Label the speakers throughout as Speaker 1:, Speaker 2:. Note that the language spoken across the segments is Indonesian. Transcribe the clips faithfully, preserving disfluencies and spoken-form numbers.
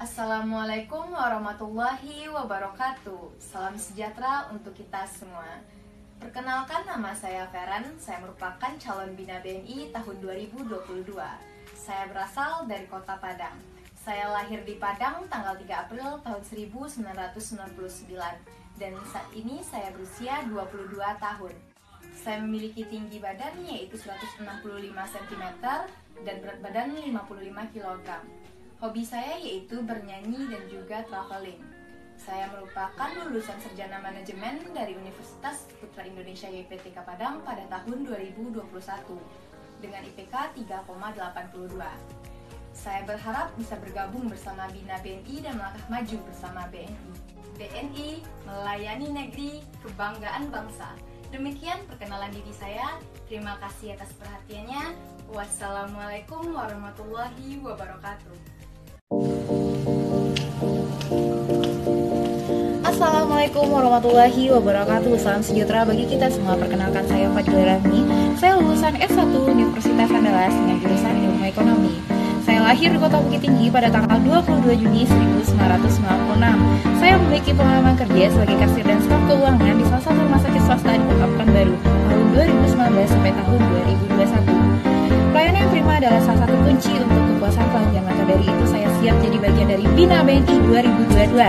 Speaker 1: Assalamualaikum warahmatullahi wabarakatuh. Salam sejahtera untuk kita semua. Perkenalkan, nama saya Feran. Saya merupakan calon Bina B N I tahun dua ribu dua puluh dua. Saya berasal dari kota Padang. Saya lahir di Padang tanggal tiga April tahun seribu sembilan ratus sembilan puluh sembilan. Dan saat ini saya berusia dua puluh dua tahun. Saya memiliki tinggi badan yaitu seratus enam puluh lima sentimeter dan berat badan lima puluh lima kilogram. Hobi saya yaitu bernyanyi dan juga traveling. Saya merupakan lulusan sarjana manajemen dari Universitas Putra Indonesia Y P T K Padang pada tahun dua ribu dua puluh satu dengan I P K tiga koma delapan dua. Saya berharap bisa bergabung bersama Bina B N I dan melangkah maju bersama B N I. B N I melayani negeri, kebanggaan bangsa. Demikian perkenalan diri saya. Terima kasih atas perhatiannya. Wassalamualaikum warahmatullahi wabarakatuh.
Speaker 2: Assalamualaikum warahmatullahi wabarakatuh. Salam sejahtera bagi kita semua. Perkenalkan, saya Fadila Rahmi. Saya lulusan S satu Universitas Andalas dengan jurusan Ilmu Ekonomi. Saya lahir di Kota Bukit Tinggi pada tanggal dua puluh dua Juni seribu sembilan ratus sembilan puluh enam. Saya memiliki pengalaman kerja sebagai kasir dan staf keuangan di salah satu rumah sakit swasta di Kota Pekanbaru tahun dua ribu sembilan belas sampai tahun dua ribu dua puluh satu. Pelayanan yang prima adalah salah satu kunci untuk kepuasan pelanggan. Maka dari itu saya siap jadi bagian dari Bina B N I dua ribu dua puluh dua.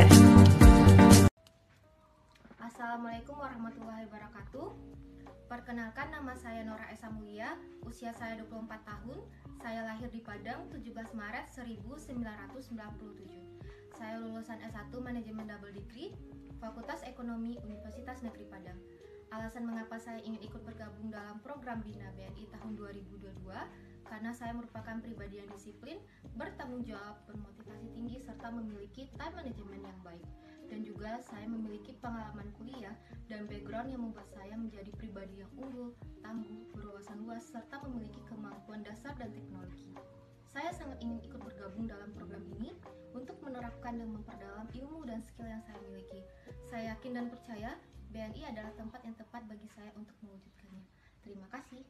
Speaker 3: Assalamualaikum warahmatullahi wabarakatuh. Perkenalkan, nama saya Nora Esa Mulia. Usia saya dua puluh empat tahun. Saya lahir di Padang tujuh belas Maret seribu sembilan ratus sembilan puluh tujuh. Saya lulusan S satu Manajemen Double Degree, Fakultas Ekonomi Universitas Negeri Padang. Alasan mengapa saya ingin ikut bergabung dalam program Bina B N I tahun dua ribu dua puluh dua, karena saya merupakan pribadi yang disiplin, bertanggung jawab, bermotivasi tinggi, serta memiliki time management yang baik. Dan juga saya memiliki pengalaman kuliah dan background yang membuat saya menjadi pribadi yang unggul, tangguh, berwawasan luas, serta memiliki kemampuan dasar dan teknologi. Saya sangat ingin ikut bergabung dalam program ini untuk menerapkan dan memperdalam ilmu dan skill yang saya miliki. Saya yakin dan percaya B N I adalah tempat yang tepat bagi saya untuk mewujudkannya. Terima kasih.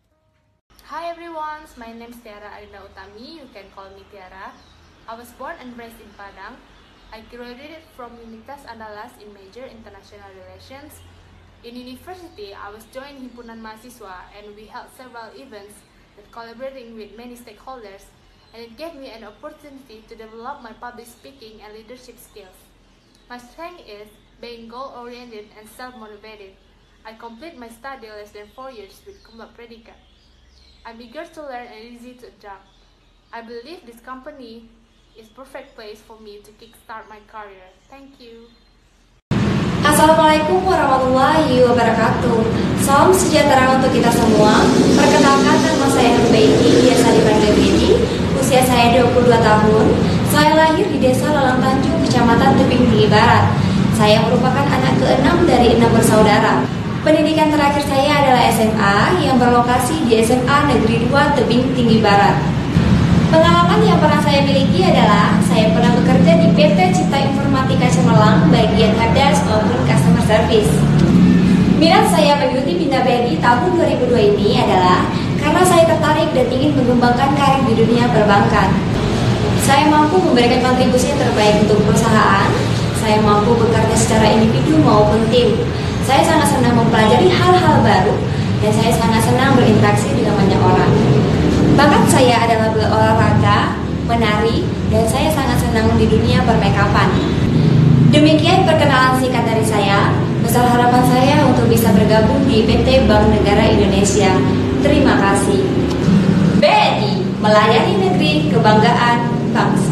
Speaker 4: Hi everyone, my name is Tiara Arina Utami. You can call me Tiara. I was born and raised in Padang. I graduated from Universitas Andalas in major international relations. In university, I was joined Himpunan Mahasiswa and we held several events that collaborating with many stakeholders, and it gave me an opportunity to develop my public speaking and leadership skills. My strength is being goal-oriented and self-motivated. I complete my study less than four years with cum laude predikat. I'm eager to learn and easy to adapt. I believe this company is perfect place for me to kickstart my career. Thank you.
Speaker 5: Assalamualaikum warahmatullahi wabarakatuh. Salam sejahtera untuk kita semua. Perkenalkan, nama saya Rubaiti, biasa dipanggil Bedi. Usia saya dua puluh dua tahun. Saya lahir di Desa Lalang Tanjung, Kecamatan Tebing Tinggi Barat. Saya merupakan anak keenam dari enam bersaudara. Pendidikan terakhir saya adalah S M A yang berlokasi di S M A Negeri dua Tebing Tinggi Barat. Pengalaman yang pernah saya miliki adalah saya pernah bekerja di P T Cipta Informatika Cemerlang bagian helpdesk maupun customer service. Minat saya mengikuti Bina B N I tahun dua ribu dua ini adalah karena saya tertarik dan ingin mengembangkan karir di dunia perbankan. Saya mampu memberikan kontribusi yang terbaik untuk perusahaan. Saya mampu bekerja secara individu maupun tim. Saya sangat senang mempelajari hal-hal baru dan saya sangat senang berinteraksi dengan banyak orang. Bakat saya adalah berolahraga, menari, dan saya sangat senang di dunia permakeupan. Demikian perkenalan singkat dari saya. Besar harapan saya untuk bisa bergabung di P T Bank Negara Indonesia. Terima kasih. B N I melayani negeri, kebanggaan bangsa.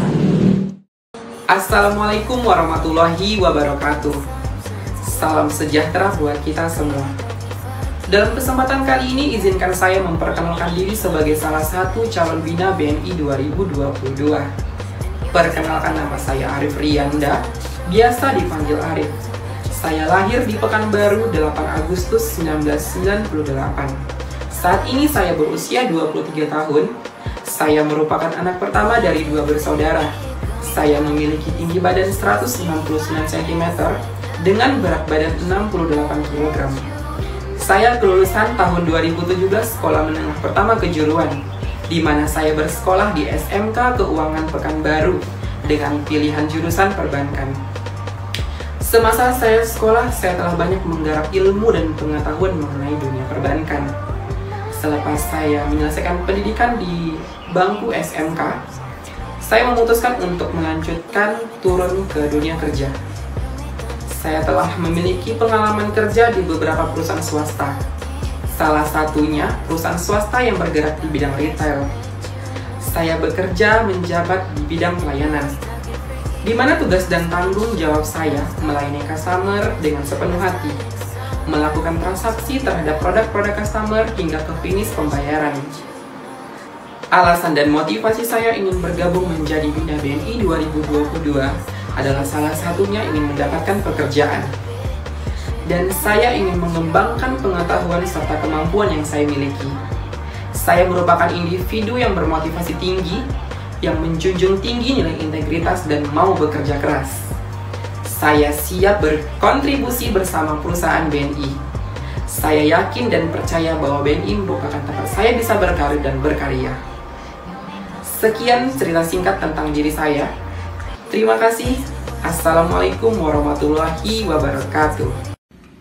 Speaker 6: Assalamualaikum warahmatullahi wabarakatuh. Salam sejahtera buat kita semua. Dalam kesempatan kali ini, izinkan saya memperkenalkan diri sebagai salah satu calon Bina B N I dua ribu dua puluh dua. Perkenalkan, nama saya Arif Riyanda, biasa dipanggil Arif. Saya lahir di Pekanbaru delapan Agustus seribu sembilan ratus sembilan puluh delapan. Saat ini saya berusia dua puluh tiga tahun. Saya merupakan anak pertama dari dua bersaudara. Saya memiliki tinggi badan seratus enam puluh sembilan sentimeter dengan berat badan enam puluh delapan kilogram. Saya kelulusan tahun dua ribu tujuh belas sekolah menengah pertama kejuruan, di mana saya bersekolah di S M K Keuangan Pekanbaru dengan pilihan jurusan perbankan. Semasa saya sekolah, saya telah banyak menggarap ilmu dan pengetahuan mengenai dunia perbankan. Selepas saya menyelesaikan pendidikan di bangku S M K, saya memutuskan untuk melanjutkan turun ke dunia kerja. Saya telah memiliki pengalaman kerja di beberapa perusahaan swasta. Salah satunya perusahaan swasta yang bergerak di bidang retail. Saya bekerja menjabat di bidang pelayanan, di mana tugas dan tanggung jawab saya melayani customer dengan sepenuh hati, melakukan transaksi terhadap produk-produk customer hingga ke finish pembayaran. Alasan dan motivasi saya ingin bergabung menjadi Bina B N I dua ribu dua puluh dua adalah salah satunya ingin mendapatkan pekerjaan. Dan saya ingin mengembangkan pengetahuan serta kemampuan yang saya miliki. Saya merupakan individu yang bermotivasi tinggi, yang menjunjung tinggi nilai integritas dan mau bekerja keras. Saya siap berkontribusi bersama perusahaan B N I. Saya yakin dan percaya bahwa B N I merupakan tempat saya bisa berkarir dan berkarya. Sekian cerita singkat tentang diri saya. Terima kasih. Assalamualaikum warahmatullahi wabarakatuh.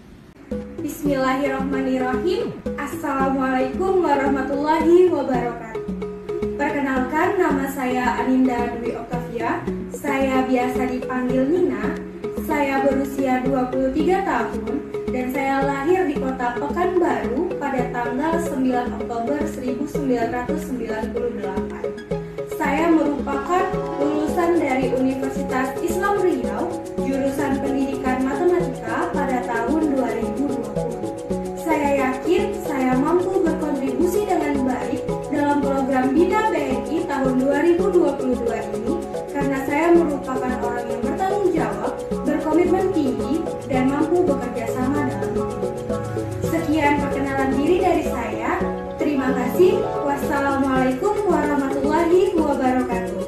Speaker 7: Bismillahirrahmanirrahim. Assalamualaikum warahmatullahi wabarakatuh. Perkenalkan, nama saya Aninda Dwi Oktavia. Saya biasa dipanggil Nina. Saya berusia dua puluh tiga tahun dan saya lahir di kota Pekanbaru pada tanggal sembilan Oktober seribu sembilan ratus sembilan puluh delapan. Saya merupakan lulusan dari Universitas Islam Riau, jurusan Pendidikan Matematika pada tahun dua ribu dua puluh. Saya yakin saya mampu berkontribusi dengan baik dalam program Bina B N I tahun dua ribu dua puluh dua ini karena saya merupakan orang yang bertanggung jawab, berkomitmen tinggi, dan mampu bekerja sama dalam tim. Sekian perkenalan diri dari saya. Terima kasih. Wassalamualaikum warahmatullahi wabarakatuh.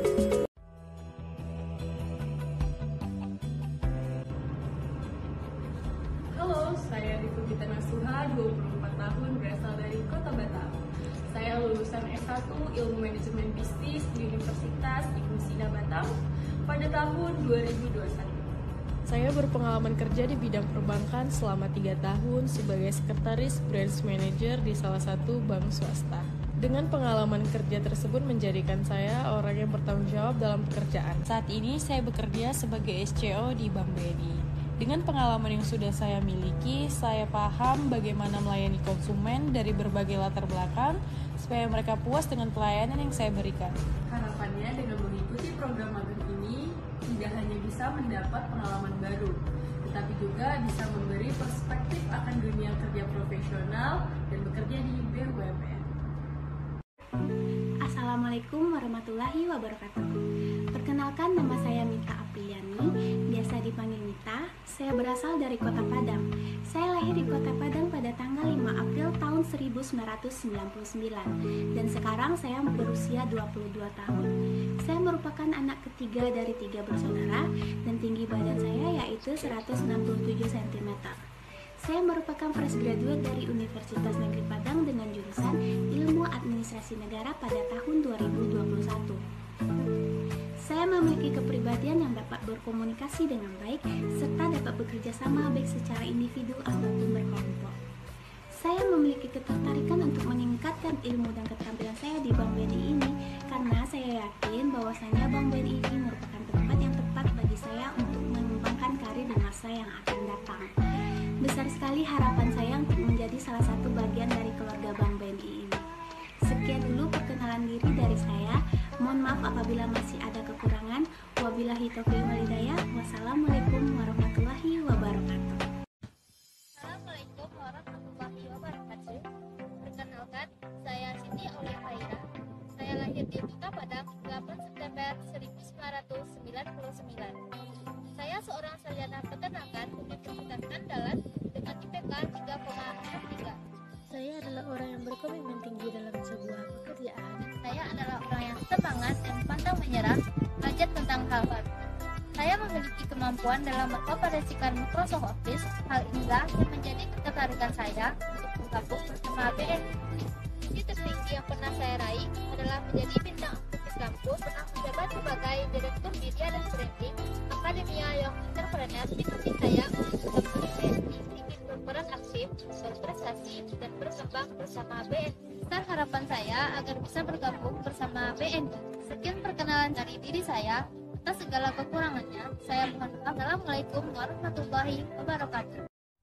Speaker 8: Halo, saya Rifudita Nasuha, dua puluh empat tahun, berasal dari Kota Batam. Saya lulusan S satu Ilmu Manajemen Bisnis di Universitas Ibnu Sina Batam pada tahun dua ribu dua puluh satu.
Speaker 9: Saya berpengalaman kerja di bidang perbankan selama tiga tahun sebagai sekretaris branch manager di salah satu bank swasta. Dengan pengalaman kerja tersebut menjadikan saya orang yang bertanggung jawab dalam pekerjaan. Saat ini saya bekerja sebagai S C O di Bank B N I. Dengan pengalaman yang sudah saya miliki, saya paham bagaimana melayani konsumen dari berbagai latar belakang supaya mereka puas dengan pelayanan yang saya berikan.
Speaker 8: Harapannya dengan mengikuti program magang ini tidak hanya bisa mendapat pengalaman baru, tetapi juga bisa memberi perspektif akan dunia kerja profesional dan bekerja di B U M N.
Speaker 10: Assalamualaikum warahmatullahi wabarakatuh. Perkenalkan, nama saya Mita Apriliani, biasa dipanggil Mita. Saya berasal dari Kota Padang. Saya lahir di Kota Padang pada tanggal lima April tahun seribu sembilan ratus sembilan puluh sembilan dan sekarang saya berusia dua puluh dua tahun. Saya merupakan anak ketiga dari tiga bersaudara dan tinggi badan saya yaitu seratus enam puluh tujuh sentimeter. Saya merupakan fresh graduate dari Universitas Negeri Padang dengan jurusan Ilmu Administrasi Negara pada tahun dua ribu dua puluh satu. Saya memiliki kepribadian yang dapat berkomunikasi dengan baik serta dapat bekerja sama baik secara individu ataupun berkelompok. Saya memiliki ketertarikan untuk meningkatkan ilmu dan keterampilan saya di Bank B N I ini karena saya yakin bahwasanya Bank B N I ini merupakan tempat yang tepat bagi saya untuk mengembangkan karir di masa yang akan datang. Besar sekali harapan saya untuk menjadi salah satu bagian dari keluarga Bank B N I ini. Sekian dulu perkenalan diri dari saya. Mohon maaf apabila masih ada kekurangan. Wabillahi taufiq wal hidayah. Wassalamualaikum warahmatullahi wabarakatuh.
Speaker 3: Assalamualaikum warahmatullahi wabarakatuh. Perkenalkan, saya Siti Aulia Faira. Saya lahir di Kota Padang delapan September seribu sembilan ratus sembilan puluh sembilan. Saya seorang sarjana peternakan Universitas Andalas dengan I P K tiga koma enam tiga.
Speaker 11: Saya adalah orang yang berkomitmen tinggi dalam sebuah pekerjaan.
Speaker 3: Saya adalah orang yang semangat dan pantang menyerah, belajar tentang hal baru. Saya memiliki kemampuan dalam mengoperasikan Microsoft Office. Hal inilah yang menjadi ketertarikan saya untuk bergabung bersama B N I. Cita tertinggi yang pernah saya raih adalah menjadi bintang aktivis
Speaker 11: kampus pernah menjabat sebagai Direktur Media dan Branding Akademia Young Entrepreneur. Cita-cita saya untuk berprestasi, ingin berperan aktif, berprestasi, dan berkembang bersama B N I. Besar harapan saya agar bisa bergabung bersama B N I. Sekian perkenalan dari diri saya. Atas segala kekurangannya, saya mohon maaf. Assalamualaikum warahmatullahi wabarakatuh.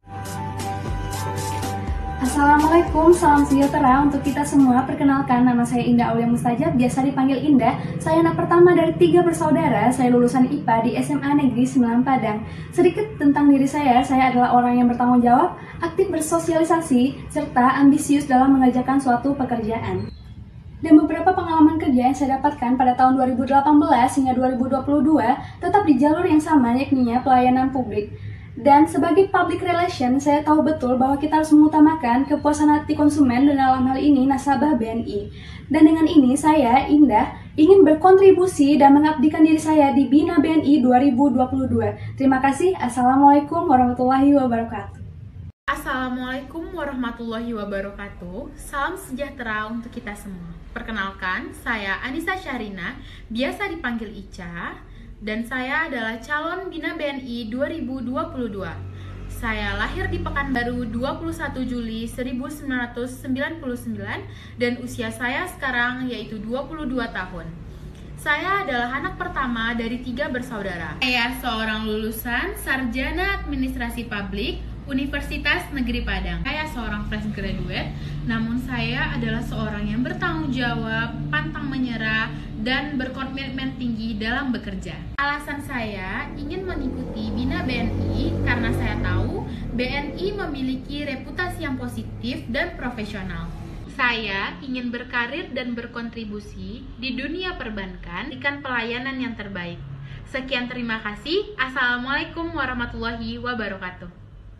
Speaker 12: Assalamualaikum, salam sejahtera untuk kita semua. Perkenalkan, nama saya Indah Aulia Mustajab, biasa dipanggil Indah. Saya anak pertama dari tiga bersaudara. Saya lulusan I P A di S M A Negeri sembilan Padang. Sedikit tentang diri saya, saya adalah orang yang bertanggung jawab, aktif bersosialisasi, serta ambisius dalam mengerjakan suatu pekerjaan. Dan beberapa pengalaman kerja yang saya dapatkan pada tahun dua ribu delapan belas hingga dua ribu dua puluh dua tetap di jalur yang sama, yakni pelayanan publik. Dan sebagai public relation, saya tahu betul bahwa kita harus mengutamakan kepuasan hati konsumen dan dalam hal ini nasabah B N I. Dan dengan ini saya, Indah, ingin berkontribusi dan mengabdikan diri saya di Bina B N I dua ribu dua puluh dua. Terima kasih. Assalamualaikum warahmatullahi wabarakatuh.
Speaker 2: Assalamualaikum warahmatullahi wabarakatuh. Salam sejahtera untuk kita semua. Perkenalkan, saya Anissa Syahrina, biasa dipanggil Ica, dan saya adalah calon Bina B N I dua ribu dua puluh dua. Saya lahir di Pekanbaru dua puluh satu Juli seribu sembilan ratus sembilan puluh sembilan dan usia saya sekarang yaitu dua puluh dua tahun. Saya adalah anak pertama dari tiga bersaudara. Saya seorang lulusan Sarjana Administrasi Publik Universitas Negeri Padang. Saya seorang fresh graduate, namun saya adalah seorang yang bertanggung jawab, pantang menyerah, dan berkomitmen tinggi dalam bekerja. Alasan saya ingin mengikuti Bina B N I karena saya tahu B N I memiliki reputasi yang positif dan profesional. Saya ingin berkarir dan berkontribusi di dunia perbankan, memberikan pelayanan yang terbaik. Sekian, terima kasih. Assalamualaikum warahmatullahi wabarakatuh.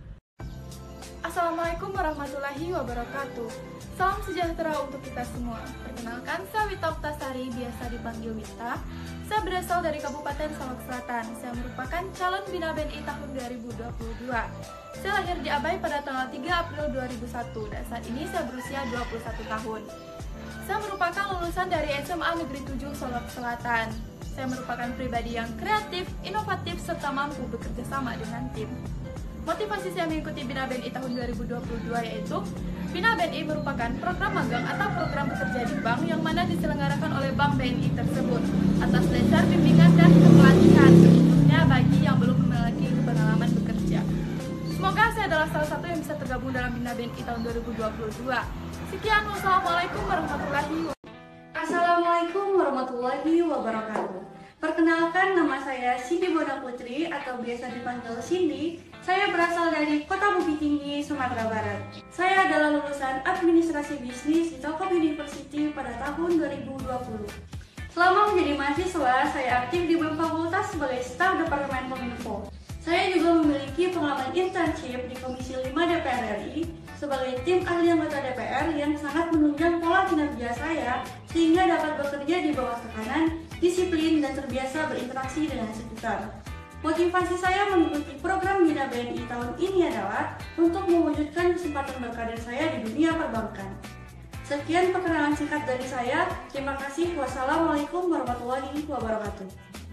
Speaker 13: Assalamualaikum warahmatullahi wabarakatuh. Salam sejahtera untuk kita semua. Perkenalkan, saya Wita Oktasari, biasa dipanggil Wita. Saya berasal dari Kabupaten Solok Selatan. Saya merupakan calon Bina B N I tahun dua ribu dua puluh dua. Saya lahir di Abai pada tanggal tiga April dua ribu satu dan saat ini saya berusia dua puluh satu tahun. Saya merupakan lulusan dari S M A Negeri tujuh Solok Selatan. Saya merupakan pribadi yang kreatif, inovatif, serta mampu bekerja sama dengan tim. Motivasi saya mengikuti Bina B N I tahun dua ribu dua puluh dua yaitu Bina B N I merupakan program magang atau program bekerja di bank yang mana diselenggarakan oleh Bank B N I tersebut atas dasar bimbingan dan pelatihan, khususnya bagi yang belum memiliki pengalaman bekerja. Semoga saya adalah salah satu yang bisa tergabung dalam Bina B N I tahun dua ribu dua puluh dua. Sekian, wassalamualaikum warahmatullahi wabarakatuh.
Speaker 7: Assalamualaikum warahmatullahi wabarakatuh. Perkenalkan, nama saya Cindy Bona Putri atau biasa dipanggil Cindy. Saya berasal dari Kota Bukit Tinggi, Sumatera Barat. Saya adalah lulusan Administrasi Bisnis di Telkom University pada tahun dua ribu dua puluh. Selama menjadi mahasiswa, saya aktif di B E M Fakultas sebagai staf Departemen Kominfo. Saya juga memiliki pengalaman internship di Komisi lima D P R R I sebagai tim ahli anggota D P R yang sangat menunjang pola kinerja saya sehingga dapat bekerja di bawah tekanan, disiplin, dan terbiasa berinteraksi dengan sekitar. Motivasi saya mengikuti program Bina B N I tahun ini adalah untuk mewujudkan kesempatan berkarir saya di dunia perbankan. Sekian perkenalan singkat dari saya. Terima kasih. Wassalamualaikum warahmatullahi wabarakatuh.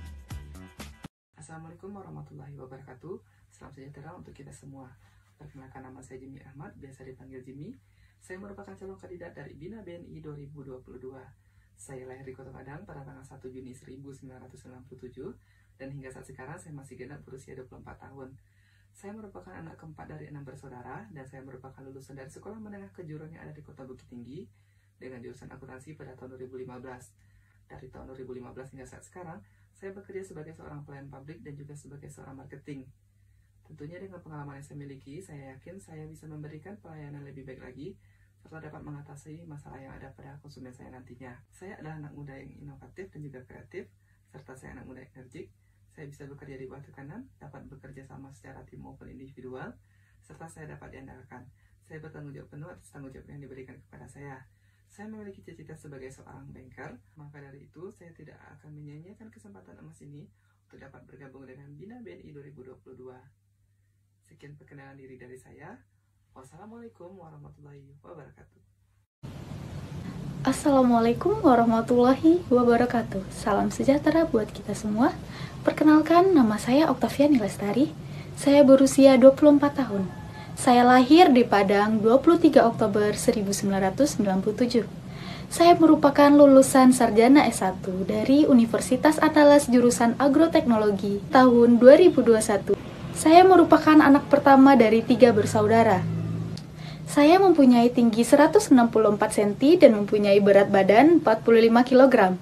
Speaker 6: Assalamualaikum warahmatullahi wabarakatuh. Salam sejahtera untuk kita semua. Perkenalkan, nama saya Jimmy Ahmad, biasa dipanggil Jimmy. Saya merupakan calon kandidat dari Bina B N I dua ribu dua puluh dua. Saya lahir di Kota Padang pada tanggal satu Juni seribu sembilan ratus sembilan puluh tujuh dan hingga saat sekarang saya masih genap berusia dua puluh empat tahun. Saya merupakan anak keempat dari enam bersaudara dan saya merupakan lulusan dari sekolah menengah kejuruan yang ada di Kota Bukit Tinggi dengan jurusan akuntansi pada tahun dua ribu lima belas. Dari tahun dua ribu lima belas hingga saat sekarang, saya bekerja sebagai seorang pelayan publik dan juga sebagai seorang marketing. Tentunya dengan pengalaman yang saya miliki, saya yakin saya bisa memberikan pelayanan lebih baik lagi serta dapat mengatasi masalah yang ada pada konsumen saya nantinya. Saya adalah anak muda yang inovatif dan juga kreatif, serta saya anak muda yang energik. Saya bisa bekerja di bawah tekanan, dapat bekerja sama secara tim maupun individual, serta saya dapat diandalkan. Saya bertanggung jawab penuh atas tanggung jawab yang diberikan kepada saya. Saya memiliki cita-cita sebagai seorang banker, maka dari itu saya tidak akan menyia-nyiakan kesempatan emas ini untuk dapat bergabung dengan Bina B N I dua ribu dua puluh dua. Sekian perkenalan diri dari saya. Wassalamualaikum warahmatullahi wabarakatuh.
Speaker 2: Assalamualaikum warahmatullahi wabarakatuh. Salam sejahtera buat kita semua. Perkenalkan, nama saya Oktaviani Lestari. Saya berusia dua puluh empat tahun. Saya lahir di Padang dua puluh tiga Oktober seribu sembilan ratus sembilan puluh tujuh. Saya merupakan lulusan sarjana S satu dari Universitas Andalas jurusan Agroteknologi tahun dua ribu dua puluh satu. Saya merupakan anak pertama dari tiga bersaudara. Saya mempunyai tinggi seratus enam puluh empat sentimeter dan mempunyai berat badan empat puluh lima kilogram.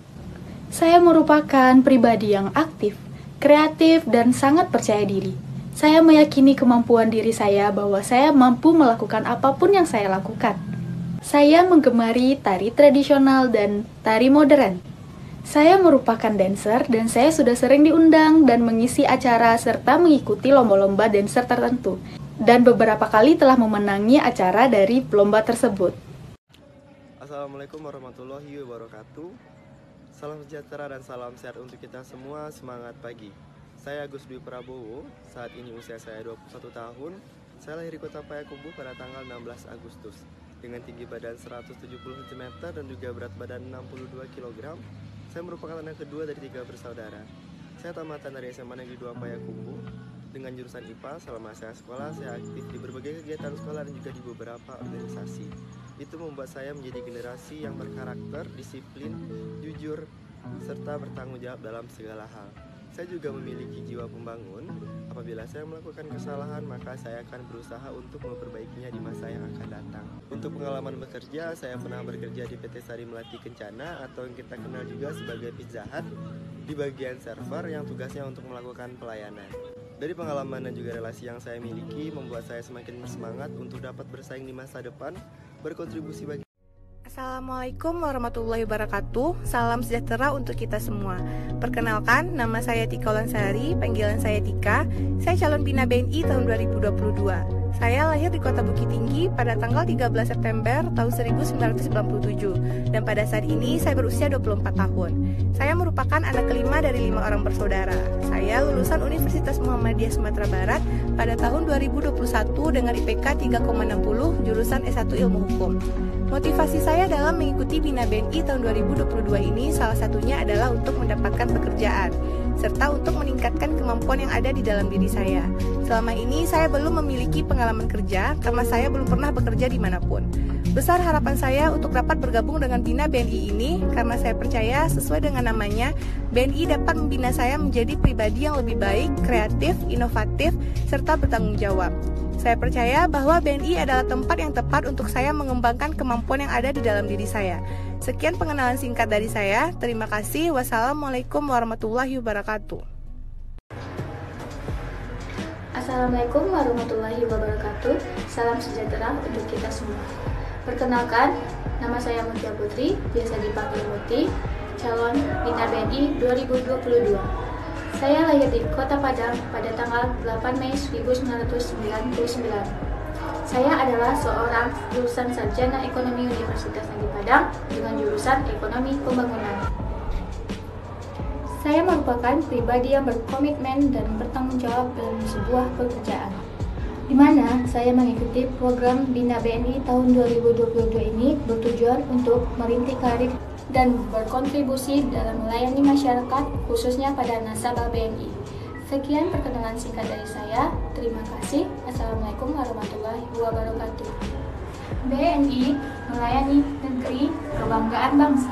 Speaker 2: Saya merupakan pribadi yang aktif, kreatif, dan sangat percaya diri. Saya meyakini kemampuan diri saya bahwa saya mampu melakukan apapun yang saya lakukan. Saya menggemari tari tradisional dan tari modern. Saya merupakan dancer dan saya sudah sering diundang dan mengisi acara serta mengikuti lomba-lomba dancer tertentu. Dan beberapa kali telah memenangi acara dari lomba tersebut.
Speaker 14: Assalamualaikum warahmatullahi wabarakatuh. Salam sejahtera dan salam sehat untuk kita semua. Semangat pagi. Saya Agus Dwi Prabowo. Saat ini usia saya dua puluh satu tahun. Saya lahir di Kota Payakumbuh pada tanggal enam belas Agustus dengan tinggi badan seratus tujuh puluh sentimeter dan juga berat badan enam puluh dua kilogram. Saya merupakan anak kedua dari tiga bersaudara. Saya tamatan dari S M A Negeri dua Payakumbuh. Dengan jurusan I P A, selama saya sekolah, saya aktif di berbagai kegiatan sekolah dan juga di beberapa organisasi. Itu membuat saya menjadi generasi yang berkarakter, disiplin, jujur, serta bertanggung jawab dalam segala hal. Saya juga memiliki jiwa pembangun. Apabila saya melakukan kesalahan, maka saya akan berusaha untuk memperbaikinya di masa yang akan datang. Untuk pengalaman bekerja, saya pernah bekerja di P T Sari Melati Kencana atau yang kita kenal juga sebagai Pizza Hut di bagian server yang tugasnya untuk melakukan pelayanan. Dari pengalaman dan juga relasi yang saya miliki membuat saya semakin bersemangat untuk dapat bersaing di masa depan, berkontribusi bagi.
Speaker 15: Assalamualaikum warahmatullahi wabarakatuh. Salam sejahtera untuk kita semua. Perkenalkan, nama saya Tika Ulansari, panggilan saya Tika. Saya calon Bina B N I tahun dua ribu dua puluh dua. Saya lahir di Kota Bukit Tinggi pada tanggal tiga belas September tahun seribu sembilan ratus sembilan puluh tujuh dan pada saat ini saya berusia dua puluh empat tahun. Saya merupakan anak kelima dari lima orang bersaudara. Saya lulusan Universitas Muhammadiyah Sumatera Barat pada tahun dua ribu dua puluh satu dengan I P K tiga koma enam puluh jurusan S satu Ilmu Hukum. Motivasi saya dalam mengikuti Bina B N I tahun dua ribu dua puluh dua ini salah satunya adalah untuk mendapatkan pekerjaan serta untuk meningkatkan kemampuan yang ada di dalam diri saya. Selama ini saya belum memiliki pengalaman kerja karena saya belum pernah bekerja dimanapun. Besar harapan saya untuk dapat bergabung dengan Bina B N I ini karena saya percaya sesuai dengan namanya, B N I dapat membina saya menjadi pribadi yang lebih baik, kreatif, inovatif, serta bertanggung jawab. Saya percaya bahwa B N I adalah tempat yang tepat untuk saya mengembangkan kemampuan yang ada di dalam diri saya. Sekian pengenalan singkat dari saya. Terima kasih. Wassalamualaikum warahmatullahi wabarakatuh.
Speaker 16: Assalamualaikum warahmatullahi wabarakatuh. Salam sejahtera untuk kita semua. Perkenalkan, nama saya Mutia Putri, biasa dipanggil Muti, calon Bina B N I dua ribu dua puluh dua. Saya lahir di Kota Padang pada tanggal delapan Mei seribu sembilan ratus sembilan puluh sembilan. Saya adalah seorang lulusan sarjana ekonomi Universitas Negeri Padang dengan jurusan ekonomi pembangunan. Saya merupakan pribadi yang berkomitmen dan bertanggung jawab dalam sebuah pekerjaan, di mana saya mengikuti program Bina B N I tahun dua ribu dua puluh dua ini bertujuan untuk merintis karir dan berkontribusi dalam melayani masyarakat, khususnya pada nasabah B N I. Sekian perkenalan singkat dari saya. Terima kasih. Assalamualaikum warahmatullahi wabarakatuh. B N I melayani negeri, kebanggaan bangsa.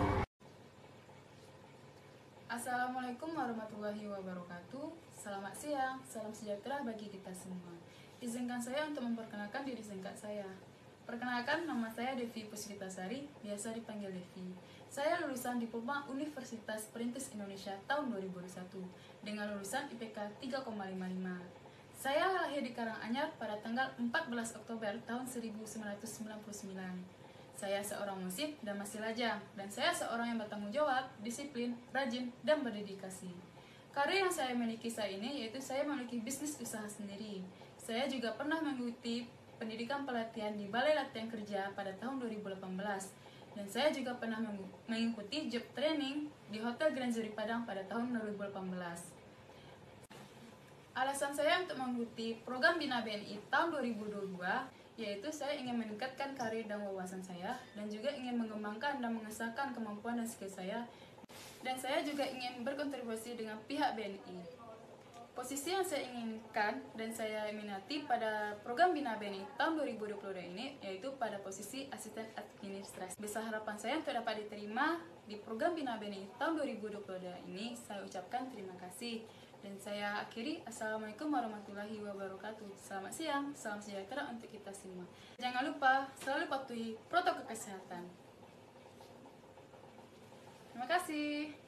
Speaker 17: Assalamualaikum warahmatullahi wabarakatuh. Selamat siang, salam sejahtera bagi kita semua. Izinkan saya untuk memperkenalkan diri singkat saya. Perkenalkan, nama saya Devi Puspitasari, biasa dipanggil Devi. Saya lulusan Diploma Universitas Perintis Indonesia tahun dua ribu dua puluh satu dengan lulusan I P K tiga koma lima lima. Saya lahir di Karanganyar pada tanggal empat belas Oktober tahun seribu sembilan ratus sembilan puluh sembilan. Saya seorang musik dan masih lajang, dan saya seorang yang bertanggung jawab, disiplin, rajin, dan berdedikasi. Karir yang saya miliki saat ini yaitu saya memiliki bisnis usaha sendiri. Saya juga pernah mengikuti pendidikan pelatihan di Balai Latihan Kerja pada tahun dua ribu delapan belas. Dan saya juga pernah mengikuti job training di Hotel Grand Jury Padang pada tahun dua ribu delapan belas. Alasan saya untuk mengikuti program Bina B N I tahun dua ribu dua puluh dua
Speaker 8: yaitu saya ingin meningkatkan karir dan wawasan saya, dan juga ingin mengembangkan dan mengesahkan kemampuan dan skill saya, dan saya juga ingin berkontribusi dengan pihak B N I. Posisi yang saya inginkan dan saya minati pada program Bina B N I tahun dua ribu dua puluh dua ini yaitu pada posisi asisten administrasi. Besar harapan saya untuk dapat diterima di program Bina B N I tahun dua ribu dua puluh dua ini, saya ucapkan terima kasih. Dan saya akhiri, Assalamualaikum warahmatullahi wabarakatuh. Selamat siang, salam sejahtera untuk kita semua. Jangan lupa selalu patuhi protokol kesehatan. Terima kasih.